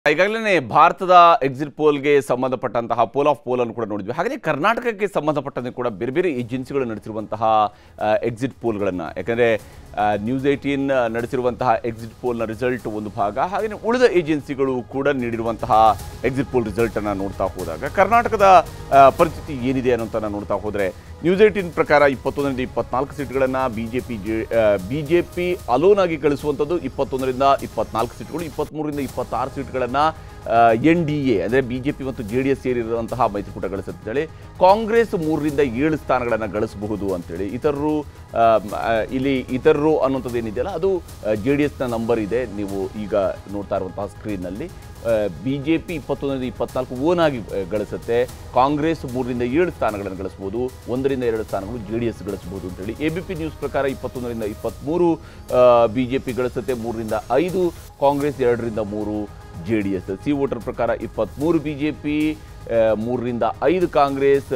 ಈಗಾಗಲೇ ಭಾರತದ ಎಕ್ಸಿಟ್ ಪೋಲ್ಗೆ ಸಂಬಂಧಪಟ್ಟಂತಹ ಪೋಲ್ ಆಫ್ ಪೋಲ್ ಅನ್ನು ಕೂಡ ನೋಡಿದ್ವಿ. ಹಾಗೆ ಕರ್ನಾಟಕಕ್ಕೆ ಸಂಬಂಧಪಟ್ಟಂತೆ ಕೂಡ ಬೇರೆ ಬೇರೆ ಏಜೆನ್ಸಿಗಳು ನಡೆಸಿರುವಂತಹ ಎಕ್ಸಿಟ್ ಪೋಲ್ಗಳನ್ನು, ಯಾಕಂದರೆ ನ್ಯೂಸ್ 18 ನಡೆಸಿರುವಂತಹ ಎಕ್ಸಿಟ್ ಪೋಲ್ನ ರಿಸಲ್ಟ್ ಒಂದು ಭಾಗ, ಹಾಗೆಯೇ ಉಳಿದ ಏಜೆನ್ಸಿಗಳು ಕೂಡ ನೀಡಿರುವಂತಹ ಎಕ್ಸಿಟ್ ಪೋಲ್ ರಿಸಲ್ಟನ್ನು ನೋಡ್ತಾ ಹೋದಾಗ ಕರ್ನಾಟಕದ ಪರಿಸ್ಥಿತಿ ಏನಿದೆ ಅನ್ನೋಂಥನ್ನು ನೋಡ್ತಾ ಹೋದರೆ ನ್ಯೂಸ್ 18 ಪ್ರಕಾರ 21ರಿಂದ 24 ಸೀಟ್ಗಳನ್ನು ಬಿಜೆಪಿ ಅಲೋನ್ ಆಗಿ ಗಳಿಸುವಂಥದ್ದು, 21ರಿಂದ 24 ಸೀಟ್ಗಳು, 23ರಿಂದ 26 ಸೀಟ್ಗಳನ್ನು NDA ಅಂದರೆ ಬಿಜೆಪಿ ಮತ್ತು JDS ಸೇರಿರುವಂತಹ ಮೈತ್ರಿಕೂಟ ಗಳಿಸುತ್ತೇಳಿ. ಕಾಂಗ್ರೆಸ್ 3ರಿಂದ 7 ಸ್ಥಾನಗಳನ್ನು ಗಳಿಸಬಹುದು ಅಂತೇಳಿ. ಇತರರು ಅನ್ನುವಂಥದ್ದು ಏನಿದೆಯಲ್ಲ ಅದು JDSನ ನಂಬರ್ ಇದೆ, ನೀವು ಈಗ ನೋಡ್ತಾ ಇರುವಂತಹ ಸ್ಕ್ರೀನ್ನಲ್ಲಿ. ಬಿಜೆಪಿ 21ರಿಂದ 24 ಓನ್ ಆಗಿ ಗಳಿಸುತ್ತೆ, ಕಾಂಗ್ರೆಸ್ 3ರಿಂದ 7 ಸ್ಥಾನಗಳನ್ನು ಗಳಿಸ್ಬೋದು, 1ರಿಂದ 2 ಸ್ಥಾನಗಳು JDS ಗಳಿಸಬಹುದು ಅಂತೇಳಿ. ABP ನ್ಯೂಸ್ ಪ್ರಕಾರ 21ರಿಂದ 23 ಬಿಜೆಪಿ ಗಳಿಸುತ್ತೆ, 3ರಿಂದ 5 ಕಾಂಗ್ರೆಸ್, 2ರಿಂದ 3 JDS. ಸಿ ವೋಟರ್ ಪ್ರಕಾರ 23 ಬಿಜೆಪಿ, 3ರಿಂದ 5 ಕಾಂಗ್ರೆಸ್,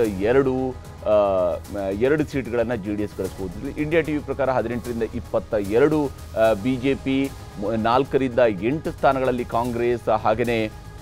2 ಸೀಟ್ಗಳನ್ನು JDS ಗಳಿಸಬಹುದು. ಇಂಡಿಯಾ ಟಿವಿ ಪ್ರಕಾರ 18ರಿಂದ 22 ಬಿಜೆಪಿ, 4ರಿಂದ 8 ಸ್ಥಾನಗಳಲ್ಲಿ ಕಾಂಗ್ರೆಸ್, ಹಾಗೆಯೇ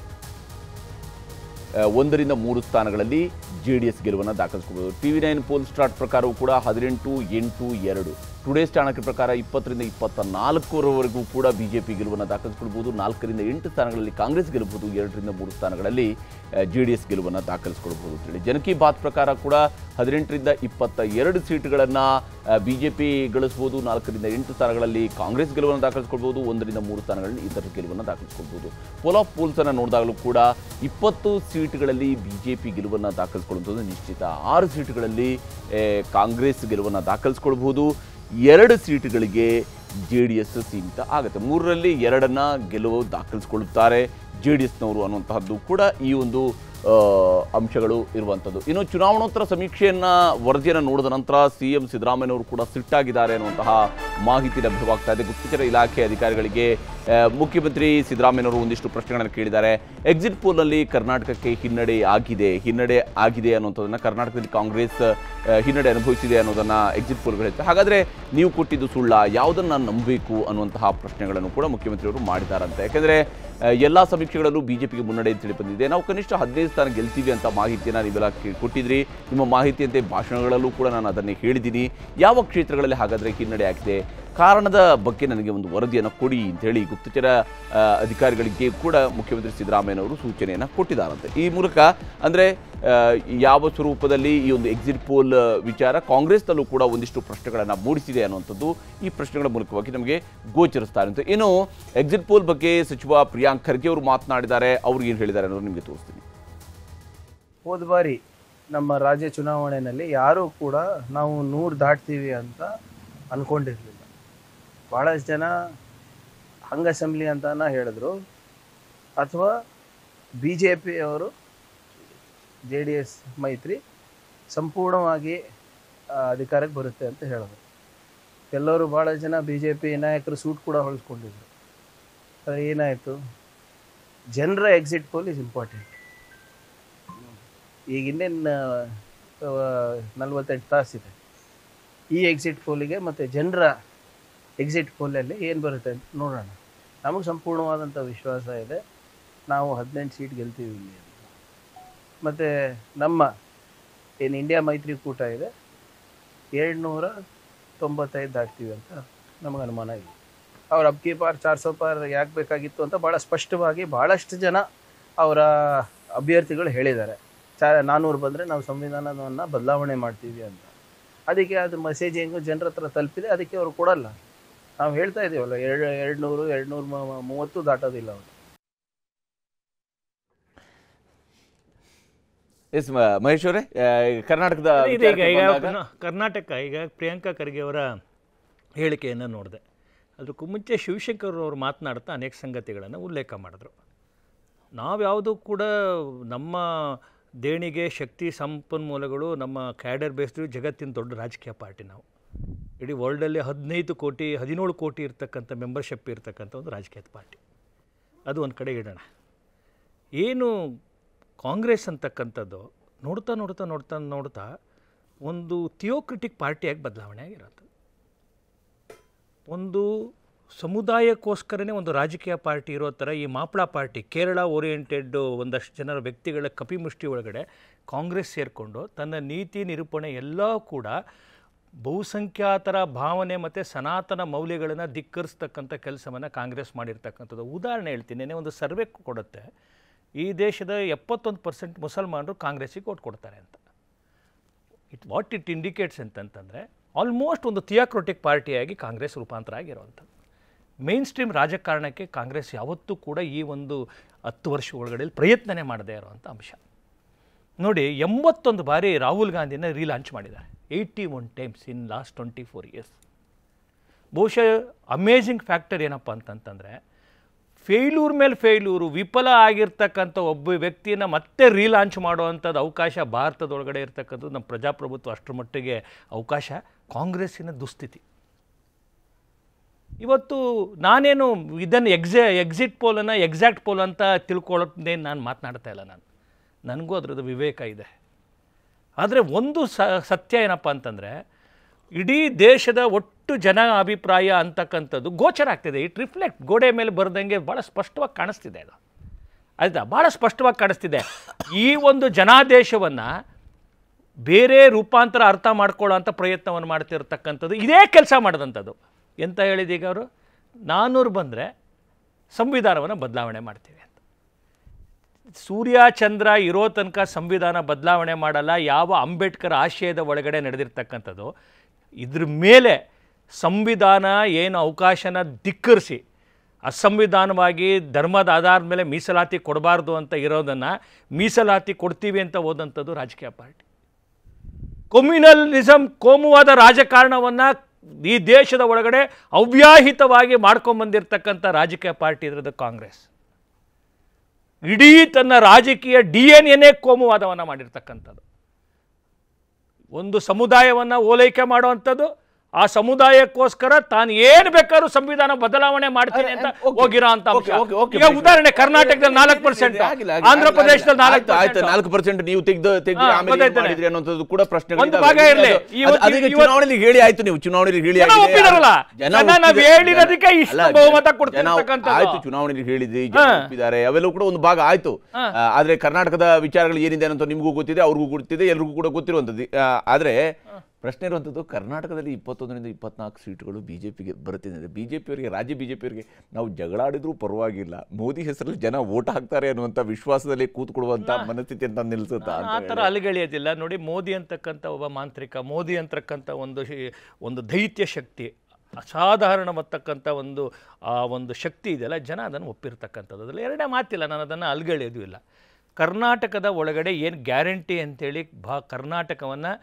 1ರಿಂದ 3 ಸ್ಥಾನಗಳಲ್ಲಿ JDS ಗೆಲುವನ್ನು ದಾಖಲಿಸಬಹುದು. TV9 ಪೋಲ್ ಸ್ಟಾರ್ಟ್ ಪ್ರಕಾರವೂ ಕೂಡ 18, 8, 2. ಟುಡೇಸ್ ಚಾಣಕ್ಯ ಪ್ರಕಾರ 20ರಿಂದ 24ರವರೆಗೂ ಕೂಡ ಬಿಜೆಪಿ ಗೆಲುವನ್ನು ದಾಖಲಿಸಿಕೊಳ್ಬಹುದು, 4ರಿಂದ 8 ಸ್ಥಾನಗಳಲ್ಲಿ ಕಾಂಗ್ರೆಸ್ ಗೆಲ್ಲಬಹುದು, 2ರಿಂದ 3 ಸ್ಥಾನಗಳಲ್ಲಿ JDS ಗೆಲುವನ್ನು ದಾಖಲಿಸಿಕೊಳ್ಬಹುದು ಅಂತೇಳಿ. ಜನ್ ಕಿ ಬಾತ್ ಪ್ರಕಾರ ಕೂಡ 18ರಿಂದ 22 ಸೀಟ್ಗಳನ್ನು ಬಿಜೆಪಿ ಗಳಿಸಬಹುದು, 4ರಿಂದ 8 ಸ್ಥಾನಗಳಲ್ಲಿ ಕಾಂಗ್ರೆಸ್ ಗೆಲುವನ್ನು ದಾಖಲಿಸಿಕೊಳ್ಬಹುದು, 1ರಿಂದ 3 ಸ್ಥಾನಗಳಲ್ಲಿ ಇತರ ಗೆಲುವನ್ನು ದಾಖಲಿಸಿಕೊಳ್ಬಹುದು. ಪೋಲ್ ಆಫ್ ಪೋಲ್ಸನ್ನು ನೋಡಿದಾಗಲೂ ಕೂಡ 20 ಸೀಟ್ಗಳಲ್ಲಿ ಬಿಜೆಪಿ ಗೆಲುವನ್ನು ದಾಖಲಿಸಿಕೊಳ್ಳುವಂಥದ್ದು ನಿಶ್ಚಿತ, 6 ಸೀಟ್ಗಳಲ್ಲಿ ಕಾಂಗ್ರೆಸ್ ಗೆಲುವನ್ನು ದಾಖಲಿಸಿಕೊಳ್ಬಹುದು, 2 ಸೀಟ್ಗಳಿಗೆ JDS ಸೀಮಿತ ಆಗುತ್ತೆ. 3ರಲ್ಲಿ 2 ಗೆಲುವು ದಾಖಲಿಸಿಕೊಳ್ಳುತ್ತಾರೆ JDSನವರು ಅನ್ನುವಂತಹದ್ದು ಕೂಡ ಈ ಒಂದು ಅಂಶಗಳು ಇರುವಂಥದ್ದು. ಇನ್ನು ಚುನಾವಣೋತ್ತರ ಸಮೀಕ್ಷೆಯನ್ನು ವರದಿಯನ್ನು ನೋಡಿದ ನಂತರ CM ಸಿದ್ದರಾಮಯ್ಯನವರು ಕೂಡ ಸಿಟ್ಟಾಗಿದ್ದಾರೆ ಅನ್ನುವಂತಹ ಮಾಹಿತಿ ಲಭ್ಯವಾಗ್ತಾ ಇದೆ. ಗುಪ್ತಚರ ಇಲಾಖೆ ಅಧಿಕಾರಿಗಳಿಗೆ ಮುಖ್ಯಮಂತ್ರಿ ಸಿದ್ದರಾಮಯ್ಯನವರು ಒಂದಿಷ್ಟು ಪ್ರಶ್ನೆಗಳನ್ನು ಕೇಳಿದ್ದಾರೆ. ಎಕ್ಸಿಟ್ ಪೋಲ್ನಲ್ಲಿ ಕರ್ನಾಟಕಕ್ಕೆ ಹಿನ್ನಡೆ ಆಗಿದೆ ಅನ್ನುವಂಥದ್ದನ್ನು, ಕರ್ನಾಟಕದಲ್ಲಿ ಕಾಂಗ್ರೆಸ್ ಹಿನ್ನಡೆ ಅನುಭವಿಸಿದೆ ಅನ್ನೋದನ್ನು ಎಕ್ಸಿಟ್ ಪೋಲ್ಗಳು ಹೇಳ್ತಾರೆ. ಹಾಗಾದರೆ ನೀವು ಕೊಟ್ಟಿದ್ದು ಸುಳ್ಳ, ಯಾವುದನ್ನು ನಾನು ನಂಬಬೇಕು ಅನ್ನುವಂತಹ ಪ್ರಶ್ನೆಗಳನ್ನು ಕೂಡ ಮುಖ್ಯಮಂತ್ರಿಯವರು ಮಾಡಿದ್ದಾರಂತೆ. ಯಾಕೆಂದರೆ ಎಲ್ಲ ಸಮೀಕ್ಷೆಗಳಲ್ಲೂ ಬಿಜೆಪಿಗೆ ಮುನ್ನಡೆ ಅಂತೇಳಿ ಬಂದಿದೆ. ನಾವು ಕನಿಷ್ಠ 15 ಸ್ಥಾನ ಗೆಲ್ತೀವಿ ಅಂತ ಮಾಹಿತಿಯನ್ನು ನೀವೆಲ್ಲ ಕೊಟ್ಟಿದ್ರಿ. ನಿಮ್ಮ ಮಾಹಿತಿಯಂತೆ ಭಾಷಣಗಳಲ್ಲೂ ಕೂಡ ನಾನು ಅದನ್ನೇ ಹೇಳಿದ್ದೀನಿ. ಯಾವ ಕ್ಷೇತ್ರಗಳಲ್ಲಿ ಹಾಗಾದರೆ ಹಿನ್ನಡೆ ಆಗಿದೆ, ಕಾರಣದ ಬಗ್ಗೆ ನನಗೆ ಒಂದು ವರದಿಯನ್ನು ಕೊಡಿ ಅಂತೇಳಿ ಗುಪ್ತಚರ ಅಧಿಕಾರಿಗಳಿಗೆ ಕೂಡ ಮುಖ್ಯಮಂತ್ರಿ ಸಿದ್ದರಾಮಯ್ಯನವರು ಸೂಚನೆಯನ್ನು ಕೊಟ್ಟಿದ್ದಾರಂತೆ. ಈ ಮೂಲಕ ಅಂದರೆ ಯಾವ ಸ್ವರೂಪದಲ್ಲಿ ಈ ಒಂದು ಎಕ್ಸಿಟ್ ಪೋಲ್ ವಿಚಾರ ಕಾಂಗ್ರೆಸ್ನಲ್ಲೂ ಕೂಡ ಒಂದಿಷ್ಟು ಪ್ರಶ್ನೆಗಳನ್ನು ಮೂಡಿಸಿದೆ ಅನ್ನುವಂಥದ್ದು ಈ ಪ್ರಶ್ನೆಗಳ ಮೂಲಕವಾಗಿ ನಮಗೆ ಗೋಚರಿಸ್ತಾರೆ ಅಂತ. ಇನ್ನು ಎಕ್ಸಿಟ್ ಪೋಲ್ ಬಗ್ಗೆ ಸಚಿವ ಪ್ರಿಯಾಂಕ್ ಖರ್ಗೆ ಅವರು ಮಾತನಾಡಿದ್ದಾರೆ. ಅವ್ರು ಏನು ಹೇಳಿದ್ದಾರೆ ಅನ್ನೋದು ನಿಮಗೆ ತೋರಿಸ್ತೀನಿ. ಹೋದ ಬಾರಿ ನಮ್ಮ ರಾಜ್ಯ ಚುನಾವಣೆಯಲ್ಲಿ ಯಾರೂ ಕೂಡ ನಾವು 100 ದಾಟ್ತೀವಿ ಅಂತ ಅಂದ್ಕೊಂಡಿರಲಿಲ್ಲ. ಭಾಳಷ್ಟು ಜನ ಹಂಗ್ ಅಸೆಂಬ್ಲಿ ಅಂತಾನ ಹೇಳಿದ್ರು, ಅಥವಾ BJP ಅವರು JDS ಮೈತ್ರಿ ಸಂಪೂರ್ಣವಾಗಿ ಅಧಿಕಾರಕ್ಕೆ ಬರುತ್ತೆ ಅಂತ ಹೇಳಿದ್ರು. ಎಲ್ಲರೂ ಭಾಳಷ್ಟು ಜನ BJP ನಾಯಕರು ಸೂಟ್ ಕೂಡ ಹೊಲಿಸ್ಕೊಂಡಿದ್ರು. ಆದರೆ ಏನಾಯಿತು, ಜನರ ಎಕ್ಸಿಟ್ ಪೋಲ್ ಇಸ್ ಇಂಪಾರ್ಟೆಂಟ್. ಈಗ ಇನ್ನೇನು 48 ತಾಸಿದೆ. ಈ ಎಕ್ಸಿಟ್ ಪೋಲಿಗೆ ಮತ್ತು ಜನರ ಎಕ್ಸಿಟ್ ಪೋಲಲ್ಲಿ ಏನು ಬರುತ್ತೆ ಅಂತ ನೋಡೋಣ. ನಮಗೆ ಸಂಪೂರ್ಣವಾದಂಥ ವಿಶ್ವಾಸ ಇದೆ, ನಾವು 18 ಸೀಟ್ ಗೆಲ್ತೀವಿ ಇಲ್ಲಿ ಅಂತ. ಮತ್ತು ನಮ್ಮ ಏನು ಇಂಡಿಯಾ ಮೈತ್ರಿಕೂಟ ಇದೆ 295 ದಾಟ್ತೀವಿ ಅಂತ ನಮಗೆ ಅನುಮಾನ ಇದೆ. ಅವ್ರು ಅಬ್ಕಿ ಪಾರ್ 400 ಪಾರ್ ಯಾಕೆ ಬೇಕಾಗಿತ್ತು ಅಂತ ಭಾಳ ಸ್ಪಷ್ಟವಾಗಿ ಭಾಳಷ್ಟು ಜನ ಅವರ ಅಭ್ಯರ್ಥಿಗಳು ಹೇಳಿದ್ದಾರೆ. 400 ಬಂದರೆ ನಾವು ಸಂವಿಧಾನವನ್ನು ಬದಲಾವಣೆ ಮಾಡ್ತೀವಿ ಅಂತ. ಅದಕ್ಕೆ ಅದು ಮೆಸೇಜ್ ಹೆಂಗು ಜನರ ಹತ್ರ ತಲುಪಿದೆ, ಅದಕ್ಕೆ ಅವರು ಕೊಡಲ್ಲ. ನಾವು ಹೇಳ್ತಾ ಇದ್ದೀವಲ್ಲ, 230 ದಾಟೋದಿಲ್ಲ ಅವರು. ಎಸ್ ಮಹೇಶ್ ಅವರೇ, ಕರ್ನಾಟಕ ಈಗ ಪ್ರಿಯಾಂಕಾ ಖರ್ಗೆ ಅವರ ಹೇಳಿಕೆಯನ್ನು ನೋಡಿದೆ. ಅದಕ್ಕೂ ಮುಂಚೆ ಶಿವಶಂಕರ್ ಅವರು ಮಾತನಾಡ್ತಾ ಅನೇಕ ಸಂಗತಿಗಳನ್ನು ಉಲ್ಲೇಖ ಮಾಡಿದ್ರು. ನಾವ್ಯಾವುದೂ ಕೂಡ ನಮ್ಮ ದೇಣಿಗೆ, ಶಕ್ತಿ, ಸಂಪನ್ಮೂಲಗಳು, ನಮ್ಮ ಕ್ಯಾಡರ್ ಬೇಸ್ಡ್ ಜಗತ್ತಿನ ದೊಡ್ಡ ರಾಜಕೀಯ ಪಾರ್ಟಿ. ನಾವು ಇಡೀ ವರ್ಲ್ಡಲ್ಲಿ 17 ಕೋಟಿ ಇರ್ತಕ್ಕಂಥ ಮೆಂಬರ್ಶಿಪ್ ಇರ್ತಕ್ಕಂಥ ಒಂದು ರಾಜಕೀಯ ಪಾರ್ಟಿ. ಅದು ಒಂದು ಕಡೆ ಇಡೋಣ. ಏನು ಕಾಂಗ್ರೆಸ್ ಅಂತಕ್ಕಂಥದ್ದು ನೋಡ್ತಾ ಒಂದು ಥಿಯೋಕ್ರಿಟಿಕ್ ಪಾರ್ಟಿಯಾಗಿ ಬದಲಾವಣೆ ಆಗಿರೋದು. ಒಂದು ಸಮುದಾಯಕ್ಕೋಸ್ಕರನೇ ಒಂದು ರಾಜಕೀಯ ಪಾರ್ಟಿ ಇರೋ ಥರ ಈ ಮಾಪ್ಳ ಪಾರ್ಟಿ ಕೇರಳ ಓರಿಯೆಂಟೆಡ್ ಒಂದಷ್ಟು ಜನರ ವ್ಯಕ್ತಿಗಳ ಕಪಿಮುಷ್ಟಿ ಒಳಗಡೆ ಕಾಂಗ್ರೆಸ್ ಸೇರಿಕೊಂಡು ತನ್ನ ನೀತಿ ನಿರೂಪಣೆ ಎಲ್ಲ ಕೂಡ ಬಹುಸಂಖ್ಯಾತರ ಭಾವನೆ ಮತ್ತು ಸನಾತನ ಮೌಲ್ಯಗಳನ್ನು ಧಿಕ್ಕರಿಸ್ತಕ್ಕಂಥ ಕೆಲಸವನ್ನು ಕಾಂಗ್ರೆಸ್ ಮಾಡಿರ್ತಕ್ಕಂಥದ್ದು. ಉದಾಹರಣೆ ಹೇಳ್ತೀನಿ, ನೆನೆ ಒಂದು ಸರ್ವೆ ಕೊಡುತ್ತೆ, ಈ ದೇಶದ 71% ಮುಸಲ್ಮಾನರು ಕಾಂಗ್ರೆಸ್ಸಿಗೆ ಓಟ್ ಕೊಡ್ತಾರೆ ಅಂತ. ವಾಟ್ ಇಟ್ ಇಂಡಿಕೇಟ್ಸ್ ಅಂತಂತಂದರೆ ಆಲ್ಮೋಸ್ಟ್ ಒಂದು ಥಿಯಾಕ್ರೊಟಿಕ್ ಪಾರ್ಟಿಯಾಗಿ ಕಾಂಗ್ರೆಸ್ ರೂಪಾಂತರ ಆಗಿರುವಂಥದ್ದು. ಮೇನ್ ಸ್ಟ್ರೀಮ್ ರಾಜಕಾರಣಕ್ಕೆ ಕಾಂಗ್ರೆಸ್ ಯಾವತ್ತೂ ಕೂಡ ಈ ಒಂದು 10 ವರ್ಷ ಒಳಗಡೆ ಪ್ರಯತ್ನನೇ ಮಾಡದೇ ಇರುವಂಥ ಅಂಶ. ನೋಡಿ, 81 ಬಾರಿ ರಾಹುಲ್ ಗಾಂಧಿನ ರೀಲಾಂಚ್ ಮಾಡಿದ್ದಾರೆ, 81 ಟೈಮ್ಸ್ ಇನ್ ಲಾಸ್ಟ್ 24 ಇಯರ್ಸ್. ಬಹುಶಃ ಅಮೇಝಿಂಗ್ ಫ್ಯಾಕ್ಟರ್ ಏನಪ್ಪ ಅಂತಂತಂದರೆ, ಫೇಲ್ಯೂರ್ ಮೇಲೆ ಫೇಲ್ಯೂರು, ವಿಫಲ ಆಗಿರ್ತಕ್ಕಂಥ ಒಬ್ಬ ವ್ಯಕ್ತಿಯನ್ನು ಮತ್ತೆ ರೀಲಾಂಚ್ ಮಾಡುವಂಥದ್ದು ಅವಕಾಶ ಭಾರತದೊಳಗಡೆ ಇರ್ತಕ್ಕಂಥದ್ದು ನಮ್ಮ ಪ್ರಜಾಪ್ರಭುತ್ವ ಅಷ್ಟರ ಮಟ್ಟಿಗೆ ಅವಕಾಶ. ಕಾಂಗ್ರೆಸ್ಸಿನ ದುಸ್ಥಿತಿ ಇವತ್ತು ನಾನೇನು ಇದನ್ನು ಎಕ್ಸಿಟ್ ಪೋಲನ್ನು ಎಕ್ಸಾಕ್ಟ್ ಪೋಲ್ ಅಂತ ತಿಳ್ಕೊಳ್ಳೋದೇನು ನಾನು ಮಾತನಾಡ್ತಾ ಇಲ್ಲ. ನನಗೂ ಅದರದ್ದು ವಿವೇಕ ಇದೆ. ಆದರೆ ಒಂದು ಸತ್ಯ ಏನಪ್ಪ ಅಂತಂದರೆ, ಇಡೀ ದೇಶದ ಒಟ್ಟು ಜನ ಅಭಿಪ್ರಾಯ ಅಂತಕ್ಕಂಥದ್ದು ಗೋಚರ ಆಗ್ತಿದೆ. ಇಟ್ ರಿಫ್ಲೆಕ್ಟ್ ಗೋಡೆ ಮೇಲೆ ಬರೆದಂಗೆ ಭಾಳ ಸ್ಪಷ್ಟವಾಗಿ ಕಾಣಿಸ್ತಿದೆ. ಅದು ಆಯಿತಾ, ಭಾಳ ಸ್ಪಷ್ಟವಾಗಿ ಕಾಣಿಸ್ತಿದೆ. ಈ ಒಂದು ಜನಾದೇಶವನ್ನು ಬೇರೆ ರೂಪಾಂತರ ಅರ್ಥ ಮಾಡ್ಕೊಳ್ಳೋ ಅಂಥ ಪ್ರಯತ್ನವನ್ನು ಮಾಡ್ತಿರ್ತಕ್ಕಂಥದ್ದು ಇದೇ ಕೆಲಸ ಮಾಡಿದಂಥದ್ದು. ಎಂತ ಹೇಳಿದೀಗ ಅವರು 400 ಬಂದರೆ ಸಂವಿಧಾನವನ್ನು ಬದಲಾವಣೆ ಮಾಡ್ತೀವಿ ಅಂತ. ಸೂರ್ಯ ಚಂದ್ರ ಇರೋ ತನಕ ಸಂವಿಧಾನ ಬದಲಾವಣೆ ಮಾಡಲ್ಲ. ಯಾವ ಅಂಬೇಡ್ಕರ್ ಆಶಯದ ಒಳಗಡೆ ನಡೆದಿರ್ತಕ್ಕಂಥದ್ದು, ಇದ್ರ ಮೇಲೆ ಸಂವಿಧಾನ ಏನು ಅವಕಾಶನ ಧಿಕ್ಕರಿಸಿ ಅಸಂವಿಧಾನವಾಗಿ ಧರ್ಮದ ಆಧಾರದ ಮೇಲೆ ಮೀಸಲಾತಿ ಕೊಡಬಾರ್ದು ಅಂತ ಇರೋದನ್ನು ಮೀಸಲಾತಿ ಕೊಡ್ತೀವಿ ಅಂತ ಹೋದಂಥದ್ದು ರಾಜಕೀಯ ಪಾರ್ಟಿ. ಕಮ್ಯುನಲಿಸಮ್, ಕೋಮುವಾದ ರಾಜಕಾರಣವನ್ನು ಈ ದೇಶದ ಒಳಗಡೆ ಅವ್ಯಾಹಿತವಾಗಿ ಮಾಡ್ಕೊಂಬಂದಿರ್ತಕ್ಕಂಥ ರಾಜಕೀಯ ಪಾರ್ಟಿ ಇರೋದು ಕಾಂಗ್ರೆಸ್. ಇಡೀ ತನ್ನ ರಾಜಕೀಯ DNA ಕೋಮುವಾದವನ್ನು ಮಾಡಿರ್ತಕ್ಕಂಥದ್ದು. ಒಂದು ಸಮುದಾಯವನ್ನು ಓಲೈಕೆ ಮಾಡುವಂಥದ್ದು, ಆ ಸಮುದಾಯಕ್ಕೋಸ್ಕರ ತಾನು ಏನು ಬೇಕಾದ್ರೂ ಸಂವಿಧಾನ ಬದಲಾವಣೆ ಮಾಡ್ತೀನಿ ಅಂತ ಹೋಗಿರೋ ಅಂತ ಈಗ ಉದಾಹರಣೆ ಕರ್ನಾಟಕದಲ್ಲಿ 4%, ಆಂಧ್ರ ಪ್ರದೇಶದಲ್ಲಿ 4%. ನೀವು ತೆಗೆದು ಅನ್ನೋದು ಕೂಡ ಪ್ರಶ್ನೆ. ಒಂದು ಭಾಗ ಇರಲಿ, ಚುನಾವಣೆಯಲ್ಲಿ ಹೇಳಿ ಆಯ್ತು, ನೀವು ಚುನಾವಣೆಯಲ್ಲಿ ಹೇಳಿ ಹೇಳಿರೋದಕ್ಕೆ ಇಷ್ಟು ಬಹುಮತ ಆಯ್ತು, ಚುನಾವಣೆಯಲ್ಲಿ ಹೇಳಿದ್ರಿ, ಜನ ಒಪ್ಪಿದ್ದಾರೆ, ಅವೆಲ್ಲವೂ ಕೂಡ ಒಂದು ಭಾಗ ಆಯ್ತು. ಆದ್ರೆ ಕರ್ನಾಟಕದ ವಿಚಾರಗಳು ಏನಿದೆ ಅನ್ನೋ ನಿಮಗೂ ಗೊತ್ತಿದೆ, ಅವ್ರಿಗೂ ಗೊತ್ತಿದೆ, ಎಲ್ರಿಗೂ ಕೂಡ ಗೊತ್ತಿರುವಂಥದ್ದು. ಆದ್ರೆ ಪ್ರಶ್ನೆ ಇರುವಂಥದ್ದು, ಕರ್ನಾಟಕದಲ್ಲಿ 21ರಿಂದ 24 ಸೀಟುಗಳು ಬಿಜೆಪಿಗೆ ಬರುತ್ತಿದೆ. ಬಿಜೆಪಿಯವರಿಗೆ, ರಾಜ್ಯ ಬಿಜೆಪಿಯವರಿಗೆ ನಾವು ಜಗಳಾಡಿದ್ರೂ ಪರವಾಗಿಲ್ಲ, ಮೋದಿ ಹೆಸರಲ್ಲಿ ಜನ ವೋಟ್ ಹಾಕ್ತಾರೆ ಅನ್ನುವಂಥ ವಿಶ್ವಾಸದಲ್ಲಿ ಕೂತ್ಕೊಳ್ಳುವಂಥ ಮನಸ್ಥಿತಿ ಅಂತ ನಿಲ್ಲಿಸುತ್ತಾ? ಆ ಥರ ಅಲಿಗಳಿಯೋದಿಲ್ಲ. ನೋಡಿ, ಮೋದಿ ಅಂತಕ್ಕಂಥ ಒಬ್ಬ ಮಾಂತ್ರಿಕ, ಮೋದಿ ಅಂತಕ್ಕಂಥ ಒಂದು ದೈತ್ಯ ಶಕ್ತಿ, ಅಸಾಧಾರಣವತ್ತಕ್ಕಂಥ ಒಂದು ಶಕ್ತಿ ಇದೆಯಲ್ಲ, ಜನ ಅದನ್ನು ಒಪ್ಪಿರ್ತಕ್ಕಂಥದ್ದು. ಅದರಲ್ಲಿ ಎರಡೇ ಮಾತಿಲ್ಲ, ನಾನು ಅದನ್ನು ಅಲ್ಗಳೆಯೋದು ಇಲ್ಲ. ಕರ್ನಾಟಕದ ಒಳಗಡೆ ಏನು ಗ್ಯಾರಂಟಿ ಅಂತೇಳಿ ಕರ್ನಾಟಕವನ್ನು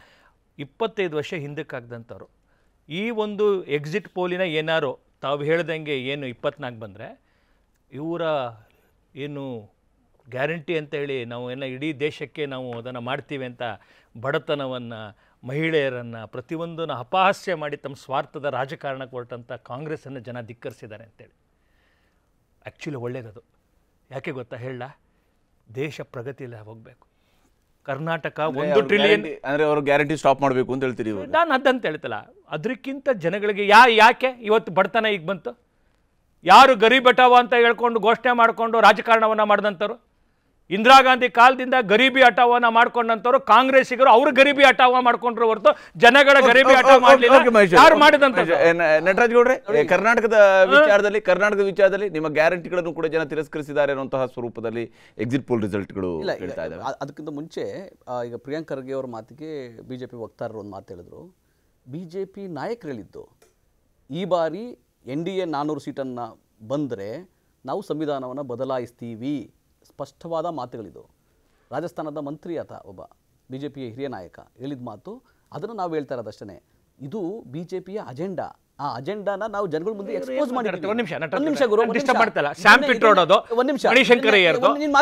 25 ವರ್ಷ ಹಿಂದಕ್ಕಾಗ್ದಂಥವ್ರು ಈ ಒಂದು ಎಕ್ಸಿಟ್ ಪೋಲಿನ ಏನಾರು ತಾವು ಹೇಳ್ದಂಗೆ ಏನು 24 ಬಂದರೆ ಇವರ ಏನು ಗ್ಯಾರಂಟಿ ಅಂತೇಳಿ ನಾವು ಇಡೀ ದೇಶಕ್ಕೆ ನಾವು ಅದನ್ನು ಮಾಡ್ತೀವಿ ಅಂತ ಬಡತನವನ್ನು, ಮಹಿಳೆಯರನ್ನು, ಪ್ರತಿಯೊಂದನ್ನು ಅಪಹಾಸ್ಯ ಮಾಡಿ ತಮ್ಮ ಸ್ವಾರ್ಥದ ರಾಜಕಾರಣಕ್ಕೆ ಹೊರಟಂಥ ಕಾಂಗ್ರೆಸ್ಸನ್ನು ಜನ ಧಿಕ್ಕರಿಸಿದ್ದಾರೆ ಅಂತೇಳಿ. ಆ್ಯಕ್ಚುಲಿ ಒಳ್ಳೆಯದದು. ಯಾಕೆ ಗೊತ್ತಾ ಹೇಳ, ದೇಶ ಪ್ರಗತಿಯಲ್ಲಿ ಹೋಗಬೇಕು. ಕರ್ನಾಟಕ 1 ಟ್ರಿಲಿಯನ್ ಅಂದರೆ ಅವರು ಗ್ಯಾರಂಟಿ ಸ್ಟಾಪ್ ಮಾಡಬೇಕು ಅಂತ ಹೇಳ್ತೀರಿ. ನಾನು ಅದಂತ ಹೇಳ್ತಲ್ಲ, ಅದಕ್ಕಿಂತ ಜನಗಳಿಗೆ ಯಾಕೆ ಇವತ್ತು ಬಡತನ ಈಗ ಬಂತು? ಯಾರು ಗರೀಬ್ ಹಟಾವ ಅಂತ ಹೇಳ್ಕೊಂಡು ಘೋಷಣೆ ಮಾಡಿಕೊಂಡು ರಾಜಕಾರಣವನ್ನು ಮಾಡಿದಂಥವ್ರು? ಇಂದಿರಾ ಗಾಂಧಿ ಕಾಲದಿಂದ ಗರೀಬಿ ಹಟಾವನ್ನ ಮಾಡ್ಕೊಂಡಂತವರು ಕಾಂಗ್ರೆಸ್ಸಿಗರು ಅವರು ಗರೀಬಿ ಹಟಾವ ಮಾಡ್ಕೊಂಡ್ರು ಹೊರತು ಜನಗಳ ಗರೀಬಿ ಹಟಾವ ಮಾಡಲಿಲ್ಲ. ಯಾರು ಮಾಡಿದಂಥದ್ದು? ನಟರಾಜ್ ಗೌಡ್ರೆ, ಕರ್ನಾಟಕದ ವಿಚಾರದಲ್ಲಿ ನಿಮ್ಮ ಗ್ಯಾರಂಟಿಗಳನ್ನು ಕೂಡ ಜನ ತಿರಸ್ಕರಿಸಿದ್ದಾರೆ ಅನ್ನುವಂತಹ ಸ್ವರೂಪದಲ್ಲಿ ಎಕ್ಸಿಟ್ ಪೋಲ್ ರಿಸಲ್ಟ್ಗಳು ಹೇಳ್ತಾ ಇದ್ದಾವೆ. ಅದಕ್ಕಿಂತ ಮುಂಚೆ ಈಗ ಪ್ರಿಯಾಂಕ್ ಖರ್ಗೆ ಅವರ ಮಾತಿಗೆ ಬಿಜೆಪಿ ವಕ್ತಾರರು ಒಂದು ಮಾತು ಹೇಳಿದ್ರು. ಬಿಜೆಪಿ ನಾಯಕರು ಹೇಳಿದ್ದು, ಈ ಬಾರಿ NDA 400 ಸೀಟನ್ನು ಬಂದರೆ ನಾವು ಸಂವಿಧಾನವನ್ನು ಬದಲಾಯಿಸ್ತೀವಿ. ಸ್ಪಷ್ಟವಾದ ಮಾತುಗಳಿದು. ರಾಜಸ್ಥಾನದ ಮಂತ್ರಿ ಆತ ಒಬ್ಬ ಬಿಜೆಪಿಯ ಹಿರಿಯ ನಾಯಕ ಹೇಳಿದ ಮಾತು. ಅದನ್ನು ನಾವು ಹೇಳ್ತಾ ಇರೋದಷ್ಟೇ. ಇದು ಬಿಜೆಪಿಯ ಅಜೆಂಡಾ. ಆ ಅಜೆಂಡಾನ ನಾವು ಜನಗಳ ಮುಂದೆ ಎಕ್ಸ್ಪೋಸ್ ಮಾಡಿರ್ತೀವಿ. ಒಂದು ನಿಮಿಷ ಗುರು, ಡಿಸ್ಟರ್ಬ್ ಮಾಡ್ತಲ್ಲ. ಸ್ಯಾಮ್ ಪಿಟ್ರೋಡೋದು, ಮಣಿಶಂಕರಯ್ಯರದು, ನೀನು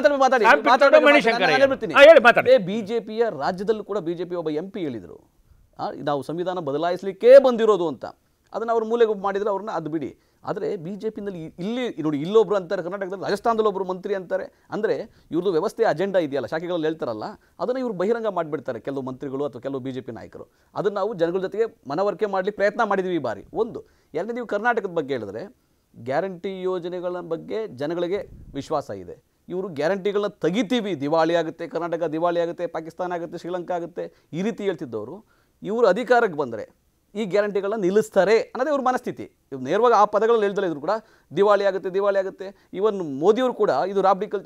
ಮಾತಾಡಿ. ಬಿಜೆಪಿಯ ರಾಜ್ಯದಲ್ಲೂ ಕೂಡ ಬಿಜೆಪಿ ಒಬ್ಬ MP ಹೇಳಿದರು, ನಾವು ಸಂವಿಧಾನ ಬದಲಾಯಿಸಲಿಕ್ಕೇ ಬಂದಿರೋದು ಅಂತ. ಅದನ್ನು ಅವ್ರ ಮೂಲೆಗೆ ಮಾಡಿದರೆ ಅವ್ರನ್ನ ಅದು ಬಿಡಿ. ಆದರೆ ಬಿಜೆಪಿನಲ್ಲಿ ಇಲ್ಲಿ ನೋಡಿ, ಇಲ್ಲೊಬ್ರು ಅಂತಾರೆ, ಕರ್ನಾಟಕದಲ್ಲಿ ರಾಜಸ್ಥಾನದಲ್ಲಿ ಒಬ್ಬರು ಮಂತ್ರಿ ಅಂತಾರೆ. ಅಂದರೆ ಇವ್ರದ್ದು ವ್ಯವಸ್ಥೆಯ ಅಜೆಂಡಾ ಇದೆಯಲ್ಲ, ಶಾಖೆಗಳಲ್ಲಿ ಹೇಳ್ತಾರಲ್ಲ, ಅದನ್ನು ಇವರು ಬಹಿರಂಗ ಮಾಡಿಬಿಡ್ತಾರೆ ಕೆಲವು ಮಂತ್ರಿಗಳು ಅಥವಾ ಕೆಲವು ಬಿಜೆಪಿ ನಾಯಕರು. ಅದನ್ನು ನಾವು ಜನಗಳ ಜೊತೆಗೆ ಮನವರಿಕೆ ಮಾಡಲಿಕ್ಕೆ ಪ್ರಯತ್ನ ಮಾಡಿದ್ವಿ ಈ ಬಾರಿ. ಒಂದು. ಎರಡನೇ, ನೀವು ಕರ್ನಾಟಕದ ಬಗ್ಗೆ ಹೇಳಿದ್ರೆ, ಗ್ಯಾರಂಟಿ ಯೋಜನೆಗಳ ಬಗ್ಗೆ ಜನಗಳಿಗೆ ವಿಶ್ವಾಸ ಇದೆ. ಇವರು ಗ್ಯಾರಂಟಿಗಳನ್ನ ತೆಗಿತೀವಿ, ದಿವಾಳಿ ಆಗುತ್ತೆ, ಕರ್ನಾಟಕ ದಿವಾಳಿ ಆಗುತ್ತೆ, ಪಾಕಿಸ್ತಾನ ಆಗುತ್ತೆ, ಶ್ರೀಲಂಕಾ ಆಗುತ್ತೆ, ಈ ರೀತಿ ಹೇಳ್ತಿದ್ದವರು ಇವರು ಅಧಿಕಾರಕ್ಕೆ ಬಂದರೆ ಈ ಗ್ಯಾರಂಟಿಗಳನ್ನ ನಿಲ್ಲಿಸ್ತಾರೆ ಅನ್ನೋದೇ ಇವ್ರ ಮನಸ್ಥಿತಿ. ಇವ್ರು ನೇರವಾಗಿ ಆ ಪದಗಳಲ್ಲಿ ಹೇಳ್ದಲ್ಲ ಇದ್ರು ಕೂಡ ದಿವಾಳಿ ಆಗುತ್ತೆ. ಇವನ್ ಮೋದಿಯವರು ಕೂಡ ಇದು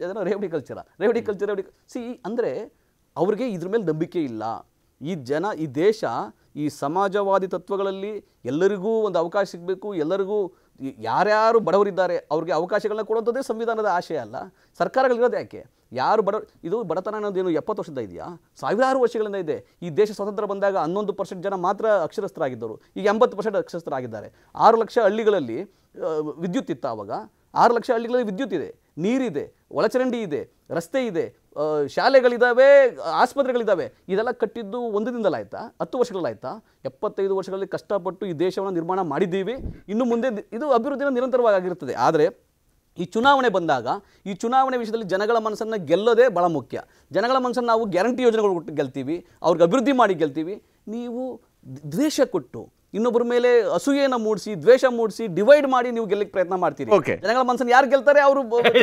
ರೇವಡಿ ಸಿ ಅಂದರೆ ಅವ್ರಿಗೆ ಇದ್ರ ಮೇಲೆ ನಂಬಿಕೆ ಇಲ್ಲ. ಈ ದೇಶ ಈ ಸಮಾಜವಾದಿ ತತ್ವಗಳಲ್ಲಿ ಎಲ್ಲರಿಗೂ ಒಂದು ಅವಕಾಶ ಸಿಗಬೇಕು, ಎಲ್ಲರಿಗೂ ಯಾರ್ಯಾರು ಬಡವರಿದ್ದಾರೆ ಅವ್ರಿಗೆ ಅವಕಾಶಗಳನ್ನ ಕೊಡುವಂಥದ್ದೇ ಸಂವಿಧಾನದ ಆಶಯ ಅಲ್ಲ. ಸರ್ಕಾರಗಳಿರೋದು ಯಾಕೆ? ಯಾರು ಇದು ಬಡತನ ಅನ್ನೋದೇನು 70 ವರ್ಷದಿಂದ ಇದೆಯಾ? ಸಾವಿರಾರು ವರ್ಷಗಳಿಂದ ಇದೆ. ಈ ದೇಶ ಸ್ವತಂತ್ರ ಬಂದಾಗ 11% ಜನ ಮಾತ್ರ ಅಕ್ಷರಸ್ಥರಾಗಿದ್ದರು, ಈಗ 80% ಅಕ್ಷರಸ್ಥರಾಗಿದ್ದಾರೆ. 6 ಲಕ್ಷ ಹಳ್ಳಿಗಳಲ್ಲಿ ವಿದ್ಯುತ್ ಇತ್ತು ಆವಾಗ. 6 ಲಕ್ಷ ಹಳ್ಳಿಗಳಲ್ಲಿ ವಿದ್ಯುತ್ ಇದೆ, ನೀರಿದೆ, ಒಳಚರಂಡಿ ಇದೆ, ರಸ್ತೆ ಇದೆ, ಶಾಲೆಗಳಿದ್ದಾವೆ, ಆಸ್ಪತ್ರೆಗಳಿದ್ದಾವೆ. ಇದೆಲ್ಲ ಕಟ್ಟಿದ್ದು ಒಂದು ದಿನದಲ್ಲ ಆಯ್ತಾ? 10 ವರ್ಷಗಳಾಯ್ತಾ? 75 ವರ್ಷಗಳಲ್ಲಿ ಕಷ್ಟಪಟ್ಟು ಈ ದೇಶವನ್ನು ನಿರ್ಮಾಣ ಮಾಡಿದ್ದೀವಿ. ಇನ್ನು ಮುಂದೆ ಇದು ಅಭಿವೃದ್ಧಿನ ನಿರಂತರವಾಗಿರುತ್ತದೆ. ಆದರೆ ಈ ಚುನಾವಣೆ ಬಂದಾಗ ಈ ಚುನಾವಣೆ ವಿಷಯದಲ್ಲಿ ಜನಗಳ ಮನಸ್ಸನ್ನು ಗೆಲ್ಲೋದೇ ಭಾಳ ಮುಖ್ಯ. ಜನಗಳ ಮನಸ್ಸನ್ನು ನಾವು ಗ್ಯಾರಂಟಿ ಯೋಜನೆಗಳು ಕೊಟ್ಟು ಗೆಲ್ತೀವಿ, ಅವ್ರಿಗೆ ಅಭಿವೃದ್ಧಿ ಮಾಡಿ ಗೆಲ್ತೀವಿ. ನೀವು ದ್ವೇಷ ಕೊಟ್ಟು ಇನ್ನೊಬ್ಬರ ಮೇಲೆ ಅಸೂಯೆಯನ್ನು ಮೂಡಿಸಿ, ದ್ವೇಷ ಮೂಡಿಸಿ, ಡಿವೈಡ್ ಮಾಡಿ ನೀವು ಗೆಲ್ಲಕ್ಕೆ ಪ್ರಯತ್ನ ಮಾಡ್ತೀರಿ. ಜನಗಳ ಮನಸ್ಸನ್ನು ಯಾರು ಗೆಲ್ತಾರೆ ಅವರು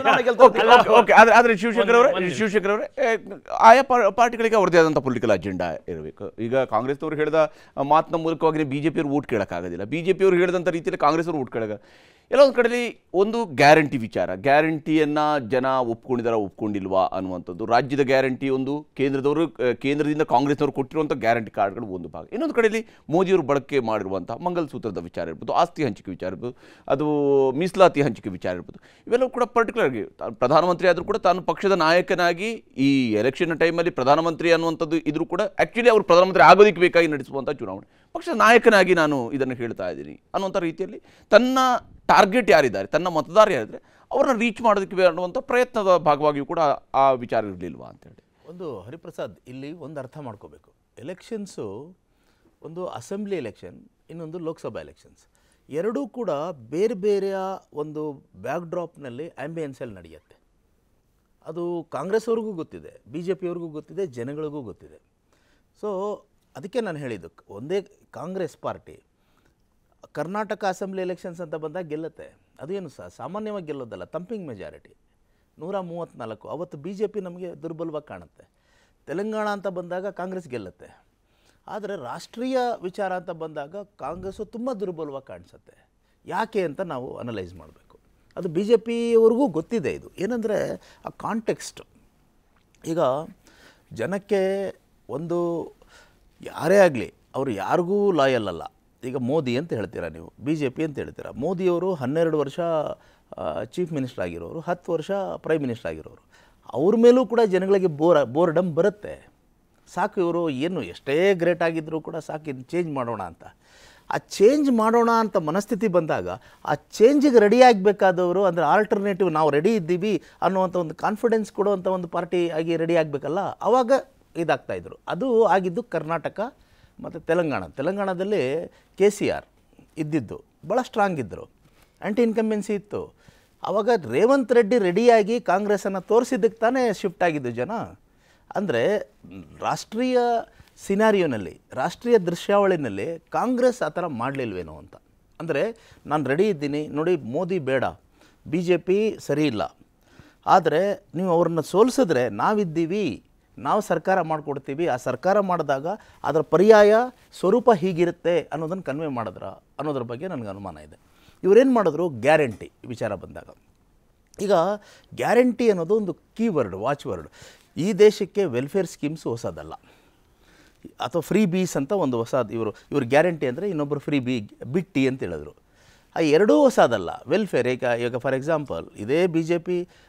ಗೆಲ್ತಾರೆ. ಆದರೆ ಶಿವಶಂಕರ್ ಅವರೇ ಆಯಾ ಪಾರ್ಟಿಗಳಿಗೆ ಅವ್ರದ್ದೇ ಆದಂಥ ಪೊಲಿಟಿಕಲ್ ಅಜೆಂಡಾ ಇರಬೇಕು. ಈಗ ಕಾಂಗ್ರೆಸ್ನವ್ರು ಹೇಳಿದ ಮಾತಿನ ಮೂಲಕವಾಗಿ ಬಿಜೆಪಿಯವ್ರು ಓಟ್ ಕೇಳೋಕ್ಕಾಗೋದಿಲ್ಲ, ಬಿಜೆಪಿಯವ್ರು ಹೇಳಿದಂಥ ರೀತಿಯಲ್ಲಿ ಕಾಂಗ್ರೆಸ್ನವ್ರು ಓಟ್ ಕೇಳೋಕೆ ಎಲ್ಲ ಒಂದು ಕಡೆಯಲ್ಲಿ ಒಂದು ಗ್ಯಾರಂಟಿ ವಿಚಾರ, ಗ್ಯಾರಂಟಿಯನ್ನು ಜನ ಒಪ್ಕೊಂಡಿಲ್ವಾ ಅನ್ನುವಂಥದ್ದು. ರಾಜ್ಯದ ಗ್ಯಾರಂಟಿ ಒಂದು, ಕೇಂದ್ರದಿಂದ ಕಾಂಗ್ರೆಸ್ನವರು ಕೊಟ್ಟಿರುವಂಥ ಗ್ಯಾರಂಟಿ ಕಾರ್ಡ್ಗಳು ಒಂದು ಭಾಗ. ಇನ್ನೊಂದು ಕಡೆಯಲ್ಲಿ ಮೋದಿಯವರು ಬಳಕೆ ಮಾಡಿರುವಂಥ ಮಂಗಲಸೂತ್ರದ ವಿಚಾರ ಇರ್ಬೋದು, ಆಸ್ತಿ ಹಂಚಿಕೆ ವಿಚಾರ ಇರ್ಬೋದು, ಅದು ಮೀಸಲಾತಿ ಹಂಚಿಕೆ ವಿಚಾರ ಇರ್ಬೋದು. ಇವೆಲ್ಲವೂ ಕೂಡ ಪರ್ಟಿಕ್ಯುಲರ್ ಆಗಿ ಪ್ರಧಾನಮಂತ್ರಿ ಆದರೂ ಕೂಡ ತಾನು ಪಕ್ಷದ ನಾಯಕನಾಗಿ ಈ ಎಲೆಕ್ಷನ್ ಟೈಮಲ್ಲಿ ಪ್ರಧಾನಮಂತ್ರಿ ಅನ್ನುವಂಥದ್ದು ಇದ್ರೂ ಕೂಡ ಆ್ಯಕ್ಚುಲಿ ಅವರು ಪ್ರಧಾನಮಂತ್ರಿ ಆಗೋದಕ್ಕೆ ಬೇಕಾಗಿ ನಡೆಸುವಂಥ ಚುನಾವಣೆ, ಪಕ್ಷದ ನಾಯಕನಾಗಿ ನಾನು ಇದನ್ನು ಹೇಳ್ತಾ ಇದ್ದೀನಿ ಅನ್ನುವಂಥ ರೀತಿಯಲ್ಲಿ ತನ್ನ ಟಾರ್ಗೆಟ್ ಯಾರಿದ್ದಾರೆ, ತನ್ನ ಮತದಾರ ಯಾರಿದ್ದಾರೆ ಅವ್ರನ್ನ ರೀಚ್ ಮಾಡೋದಕ್ಕೆ ಅನ್ನುವಂಥ ಪ್ರಯತ್ನದ ಭಾಗವಾಗಿಯೂ ಕೂಡ ಆ ವಿಚಾರ ಇರಲಿಲ್ವಾ ಅಂತೇಳಿ. ಒಂದು ಹರಿಪ್ರಸಾದ್, ಇಲ್ಲಿ ಒಂದು ಅರ್ಥ ಮಾಡ್ಕೋಬೇಕು. ಎಲೆಕ್ಷನ್ಸು ಒಂದು ಅಸೆಂಬ್ಲಿ ಎಲೆಕ್ಷನ್, ಇನ್ನೊಂದು ಲೋಕಸಭಾ ಎಲೆಕ್ಷನ್ಸ್, ಎರಡೂ ಕೂಡ ಬೇರೆ ಬೇರೆಯ ಒಂದು ಬ್ಯಾಕ್ ಡ್ರಾಪ್ನಲ್ಲಿ ಆ್ಯಂಬಿಯನ್ಸಲ್ಲಿ ನಡೆಯುತ್ತೆ. ಅದು ಕಾಂಗ್ರೆಸ್ ಅವ್ರಿಗೂ ಗೊತ್ತಿದೆ, ಬಿ ಜೆ ಪಿಯವ್ರಿಗೂ ಗೊತ್ತಿದೆ, ಜನಗಳಿಗೂ ಗೊತ್ತಿದೆ. ಸೊ ಅದಕ್ಕೆ ನಾನು ಹೇಳಿದ್ದು, ಒಂದೇ Congress party Karnataka assembly elections ಅಂತ ಬಂದಾಗ ಗೆಲ್ಲುತ್ತೆ. ಅದೇನು ಸಾಮಾನ್ಯವಾಗಿ ಗೆಲ್ಲೋದಲ್ಲ, ತಂಪಿಂಗ್ ಮೆಜಾರಿಟಿ 134. ಅವತ್ತು ಬಿ ಜೆ ಪಿ ನಮಗೆ ದುರ್ಬಲವಾಗಿ ಕಾಣುತ್ತೆ. ತೆಲಂಗಾಣ ಅಂತ ಬಂದಾಗ ಕಾಂಗ್ರೆಸ್ ಗೆಲ್ಲುತ್ತೆ. ಆದರೆ ರಾಷ್ಟ್ರೀಯ ವಿಚಾರ ಅಂತ ಬಂದಾಗ ಕಾಂಗ್ರೆಸ್ಸು ತುಂಬ ದುರ್ಬಲವಾಗಿ ಕಾಣಿಸುತ್ತೆ. ಯಾಕೆ ಅಂತ ನಾವು ಅನಲೈಸ್ ಮಾಡಬೇಕು. ಅದು ಬಿ ಜೆ ಪಿಯವ್ರಿಗೂ ಗೊತ್ತಿದೆ. ಇದು ಏನಂದರೆ ಆ ಕಾಂಟೆಕ್ಸ್ಟ್. ಈಗ ಜನಕ್ಕೆ ಒಂದು ಯಾರೇ ಆಗಲಿ ಅವರು ಯಾರಿಗೂ ಲಾಯಲ್ ಅಲ್ಲ. ಈಗ ಮೋದಿ ಅಂತ ಹೇಳ್ತೀರಾ ನೀವು, ಬಿ ಜೆ ಪಿ ಅಂತ ಹೇಳ್ತೀರಾ. ಮೋದಿಯವರು 12 ವರ್ಷ ಚೀಫ್ ಮಿನಿಸ್ಟರ್ ಆಗಿರೋರು, 10 ವರ್ಷ ಪ್ರೈಮ್ ಮಿನಿಸ್ಟರ್ ಆಗಿರೋರು. ಅವ್ರ ಮೇಲೂ ಕೂಡ ಜನಗಳಿಗೆ ಬೋರ್ಡಮ್ ಬರುತ್ತೆ. ಸಾಕು, ಇವರು ಏನು ಎಷ್ಟೇ ಗ್ರೇಟ್ ಆಗಿದ್ದರೂ ಕೂಡ ಸಾಕು, ಚೇಂಜ್ ಮಾಡೋಣ ಅಂತ. ಆ ಚೇಂಜ್ ಮಾಡೋಣ ಅಂತ ಮನಸ್ಥಿತಿ ಬಂದಾಗ ಆ ಚೇಂಜಿಗೆ ರೆಡಿ ಆಗಬೇಕಾದವರು, ಅಂದರೆ ಆಲ್ಟರ್ನೇಟಿವ್ ನಾವು ರೆಡಿ ಇದ್ದೀವಿ ಅನ್ನುವಂಥ ಒಂದು ಕಾನ್ಫಿಡೆನ್ಸ್ ಕೊಡುವಂಥ ಒಂದು ಪಾರ್ಟಿ ಆಗಿ ರೆಡಿ ಆಗಬೇಕಲ್ಲ, ಆವಾಗ ಇದಾಗ್ತಾಯಿದ್ರು. ಅದು ಆಗಿದ್ದು ಕರ್ನಾಟಕ ಮತ್ತು ತೆಲಂಗಾಣದಲ್ಲಿ KCR ಇದ್ದಿದ್ದು ಭಾಳ ಸ್ಟ್ರಾಂಗ್ ಇದ್ದರು, ಆ್ಯಂಟಿ ಇನ್ಕಂಬೆನ್ಸಿ ಇತ್ತು. ಆವಾಗ ರೇವಂತ್ ರೆಡ್ಡಿ ರೆಡಿಯಾಗಿ ಕಾಂಗ್ರೆಸ್ಸನ್ನು ತೋರಿಸಿದ್ದಕ್ಕೆ ತಾನೇ ಶಿಫ್ಟ್ ಆಗಿದ್ದು ಜನ. ಅಂದರೆ ರಾಷ್ಟ್ರೀಯ ಸಿನಾರಿಯೋನಲ್ಲಿ, ರಾಷ್ಟ್ರೀಯ ದೃಶ್ಯಾವಳಿನಲ್ಲಿ ಕಾಂಗ್ರೆಸ್ ಆ ಥರ ಮಾಡಲಿಲ್ವೇನೋ ಅಂತ. ಅಂದರೆ ನಾನು ರೆಡಿ ಇದ್ದೀನಿ ನೋಡಿ, ಮೋದಿ ಬೇಡ, BJP ಸರಿ ಇಲ್ಲ, ಆದರೆ ನೀವು ಅವ್ರನ್ನ ಸೋಲಿಸಿದ್ರೆ ನಾವಿದ್ದೀವಿ, ನಾವು ಸರ್ಕಾರ ಮಾಡಿಕೊಡ್ತೀವಿ, ಆ ಸರ್ಕಾರ ಮಾಡಿದಾಗ ಅದರ ಪರ್ಯಾಯ ಸ್ವರೂಪ ಹೀಗಿರುತ್ತೆ ಅನ್ನೋದನ್ನು ಕನ್ವೆ ಮಾಡಿದ್ರ ಅನ್ನೋದ್ರ ಬಗ್ಗೆ ನನಗೆ ಅನುಮಾನ ಇದೆ. ಇವರೇನು ಮಾಡಿದ್ರು, ಗ್ಯಾರಂಟಿ ವಿಚಾರ ಬಂದಾಗ, ಈಗ ಗ್ಯಾರಂಟಿ ಅನ್ನೋದು ಒಂದು ಕೀವರ್ಡ್, ವಾಚ್ ವರ್ಡ್. ಈ ದೇಶಕ್ಕೆ ವೆಲ್ಫೇರ್ ಸ್ಕೀಮ್ಸು ಹೊಸದಲ್ಲ, ಅಥವಾ ಫ್ರೀ ಬೀಸ್ ಅಂತ ಒಂದು ಹೊಸದು. ಇವರು ಗ್ಯಾರಂಟಿ ಅಂದರೆ ಇನ್ನೊಬ್ಬರು ಫ್ರೀ ಬಿಟ್ಟಿ ಅಂತ ಹೇಳಿದ್ರು. ಆ ಎರಡೂ ಹೊಸದಲ್ಲ. ವೆಲ್ಫೇರ್ ಈಗ ಫಾರ್ ಎಕ್ಸಾಂಪಲ್ ಇದೇ BJP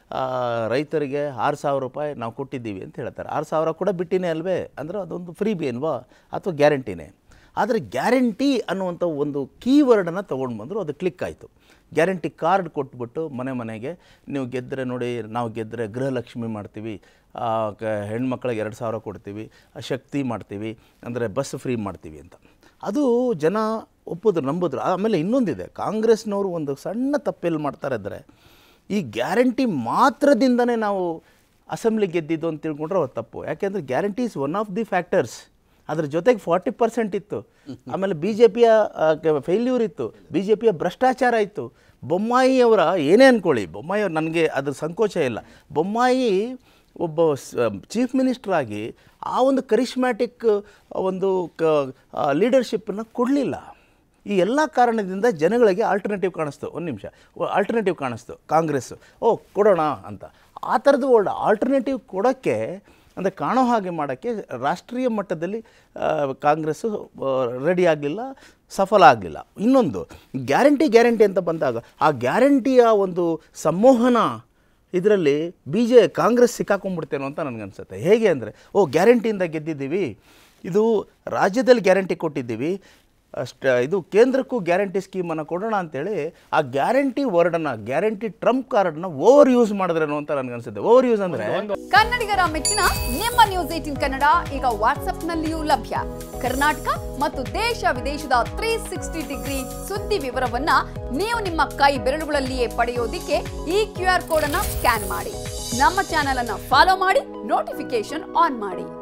ರೈತರಿಗೆ 6,000 ರೂಪಾಯಿ ನಾವು ಕೊಟ್ಟಿದ್ದೀವಿ ಅಂತ ಹೇಳ್ತಾರೆ. 6,000 ಕೂಡ ಬಿಟ್ಟಿನೇ ಅಲ್ವೇ? ಅಂದರೆ ಅದೊಂದು ಫ್ರೀ ಬಿ ಅಲ್ವಾ, ಅಥವಾ ಗ್ಯಾರಂಟಿನೇ? ಆದರೆ ಗ್ಯಾರಂಟಿ ಅನ್ನುವಂಥ ಒಂದು ಕೀವರ್ಡನ್ನು ತೊಗೊಂಡು ಬಂದರು, ಅದು ಕ್ಲಿಕ್ ಆಯಿತು. ಗ್ಯಾರಂಟಿ ಕಾರ್ಡ್ ಕೊಟ್ಬಿಟ್ಟು ಮನೆಗೆ ನೀವು ಗೆದ್ದರೆ ನೋಡಿ, ನಾವು ಗೆದ್ದರೆ ಗೃಹಲಕ್ಷ್ಮಿ ಮಾಡ್ತೀವಿ, ಹೆಣ್ಮಕ್ಳಿಗೆ 2,000 ಕೊಡ್ತೀವಿ, ಶಕ್ತಿ ಮಾಡ್ತೀವಿ, ಅಂದರೆ ಬಸ್ ಫ್ರೀ ಮಾಡ್ತೀವಿ ಅಂತ. ಅದು ಜನ ಒಪ್ಪಿದ್ರು, ನಂಬಿದ್ರು. ಆಮೇಲೆ ಇನ್ನೊಂದಿದೆ, ಕಾಂಗ್ರೆಸ್ನವರು ಒಂದು ಸಣ್ಣ ತಪ್ಪೆಲ್ಲಿ ಮಾಡ್ತಾರೆ ಅಂದರೆ, ಈ ಗ್ಯಾರಂಟಿ ಮಾತ್ರದಿಂದನೇ ನಾವು ಅಸೆಂಬ್ಲಿ ಗೆದ್ದಿದ್ದು ಅಂತ ತಿಳ್ಕೊಂಡ್ರೆ ಅದು ತಪ್ಪು. ಯಾಕೆಂದರೆ guarantee is one of the factors. ಅದ್ರ ಜೊತೆಗೆ 40% ಇತ್ತು. ಆಮೇಲೆ BJPಯ ಫೇಲ್ಯೂರ್ ಇತ್ತು, BJPಯ ಭ್ರಷ್ಟಾಚಾರ ಇತ್ತು. ಬೊಮ್ಮಾಯಿಯವರ ಏನೇ ಅಂದ್ಕೊಳ್ಳಿ, ಬೊಮ್ಮಾಯಿಯವ್ರು ನನಗೆ ಅದ್ರ ಸಂಕೋಚ ಇಲ್ಲ. ಬೊಮ್ಮಾಯಿ ಒಬ್ಬ ಚೀಫ್ ಮಿನಿಸ್ಟರ್ ಆಗಿ ಆ ಒಂದು ಕರಿಷ್ಮ್ಯಾಟಿಕ್ ಒಂದು ಲೀಡರ್ಶಿಪ್ಪನ್ನು ಕೊಡಲಿಲ್ಲ. ಈ ಎಲ್ಲ ಕಾರಣದಿಂದ ಜನಗಳಿಗೆ ಆಲ್ಟರ್ನೇಟಿವ್ ಕಾಣಿಸ್ತು. ಒಂದು ನಿಮಿಷ, ಆಲ್ಟರ್ನೇಟಿವ್ ಕಾಣಿಸ್ತು ಕಾಂಗ್ರೆಸ್ಸು, ಕೊಡೋಣ ಅಂತ. ಆ ಥರದ್ದು ಆಲ್ಟರ್ನೇಟಿವ್ ಕೊಡೋಕ್ಕೆ ಅಂದರೆ ಕಾಣೋ ಹಾಗೆ ಮಾಡೋಕ್ಕೆ ರಾಷ್ಟ್ರೀಯ ಮಟ್ಟದಲ್ಲಿ ಕಾಂಗ್ರೆಸ್ಸು ರೆಡಿ ಆಗಲಿಲ್ಲ, ಸಫಲ ಆಗಲಿಲ್ಲ. ಇನ್ನೊಂದು ಗ್ಯಾರಂಟಿ ಅಂತ ಬಂದಾಗ ಆ ಗ್ಯಾರಂಟಿಯ ಒಂದು ಸಂಮೋಹನ ಇದರಲ್ಲಿ ಕಾಂಗ್ರೆಸ್ ಸಿಕ್ಕಾಕೊಂಡ್ಬಿಡ್ತೇನೋ ಅಂತ ನನಗನ್ಸುತ್ತೆ. ಹೇಗೆ ಅಂದರೆ, ಗ್ಯಾರಂಟಿಯಿಂದ ಗೆದ್ದಿದ್ದೀವಿ, ಇದು ರಾಜ್ಯದಲ್ಲಿ ಗ್ಯಾರಂಟಿ ಕೊಟ್ಟಿದ್ದೀವಿ, ಇದು ಕೇಂದ್ರಕ್ಕೂ ಗ್ಯಾರಂಟಿ ಸ್ಕೀಮನ್ನು ಕೊಡೋಣ ಅಂತೇಳಿ ಆ ಗ್ಯಾರಂಟಿ ವರ್ಡನ್ನು, ಗ್ಯಾರಂಟಿ ಟ್ರಂಪ್ ಕಾರ್ಡನ್ನು ಓವರ್ ಯೂಸ್ ಮಾಡಿದ್ರೇನೋ ಅಂತ ನನಗನ್ಸುತ್ತೆ. ಓವರ್ ಯೂಸ್ ಅಂದರೆ ಕನ್ನಡಿಗರ ಮೆಚ್ಚಿನ ನಿಮ್ಮ ನ್ಯೂಸ್ 18 ಕನ್ನಡ ಈಗ ವಾಟ್ಸ್ಆಪ್ನಲ್ಲಿಯೂ ಲಭ್ಯ. ಕರ್ನಾಟಕ ಮತ್ತು ದೇಶ ವಿದೇಶದ 360 ಡಿಗ್ರಿ ಸುದ್ದಿ ವಿವರವನ್ನ ನೀವು ನಿಮ್ಮ ಕೈ ಬೆರಳುಗಳಲ್ಲಿಯೇ ಪಡೆಯೋದಿಕ್ಕೆ ಈ QR ಕೋಡ್ ಅನ್ನ ಸ್ಕ್ಯಾನ್ ಮಾಡಿ. ನಮ್ಮ ಚಾನೆಲ್ ಅನ್ನ ಫಾಲೋ ಮಾಡಿ, ನೋಟಿಫಿಕೇಶನ್ ಆನ್ ಮಾಡಿ.